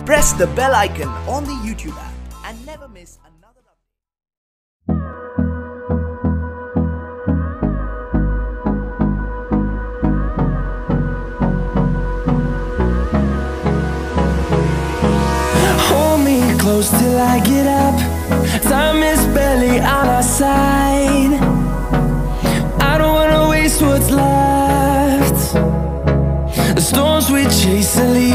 Press the bell icon on the YouTube app and never miss another update. Hold me close till I get up. Time is barely on our side. I don't wanna waste what's left. The storms we chase are leading